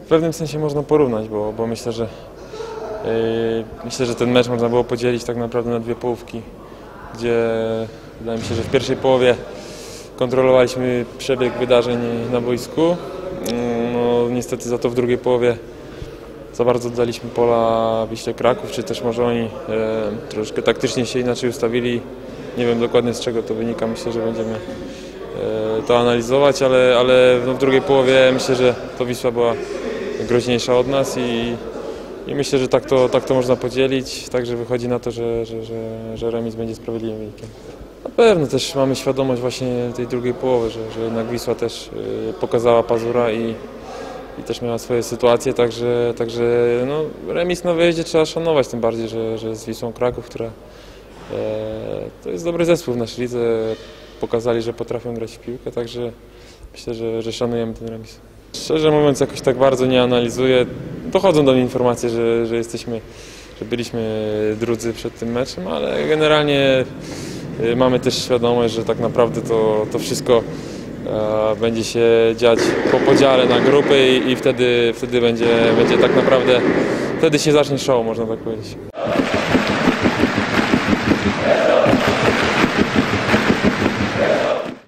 pewnym sensie można porównać, bo myślę, że ten mecz można było podzielić tak naprawdę na dwie połówki, gdzie wydaje mi się, że w pierwszej połowie kontrolowaliśmy przebieg wydarzeń na boisku. No, niestety za to w drugiej połowie za bardzo oddaliśmy pola Wiśle Kraków, czy też może oni troszkę taktycznie się inaczej ustawili. Nie wiem dokładnie z czego to wynika, myślę, że będziemy to analizować, ale no w drugiej połowie myślę, że to Wisła była groźniejsza od nas i myślę, że tak to można podzielić, także wychodzi na to, że remis będzie sprawiedliwym wynikiem. Na pewno też mamy świadomość właśnie tej drugiej połowy, że jednak Wisła też pokazała pazura i też miała swoje sytuacje, także no, remis na wyjeździe trzeba szanować, tym bardziej, że z Wisłą Kraków, która to jest dobry zespół w naszej lidze, pokazali, że potrafią grać w piłkę, także myślę, że szanujemy ten remis. Szczerze mówiąc, jakoś tak bardzo nie analizuję. Dochodzą do mnie informacje, że byliśmy drudzy przed tym meczem, ale generalnie mamy też świadomość, że tak naprawdę to wszystko będzie się dziać po podziale na grupy i wtedy będzie tak naprawdę, wtedy się zacznie show, można tak powiedzieć.